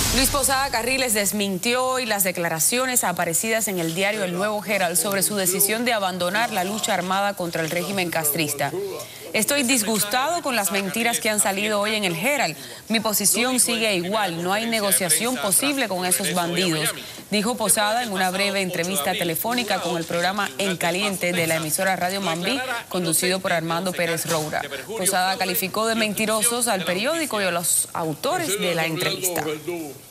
Luis Posada Carriles desmintió hoy las declaraciones aparecidas en el diario El Nuevo Herald sobre su decisión de abandonar la lucha armada contra el régimen castrista. Estoy disgustado con las mentiras que han salido hoy en el Herald. Mi posición sigue igual, no hay negociación posible con esos bandidos, dijo Posada en una breve entrevista telefónica con el programa En Caliente de la emisora Radio Mambí, conducido por Armando Pérez Roura. Posada calificó de mentirosos al periódico y a los autores de la entrevista.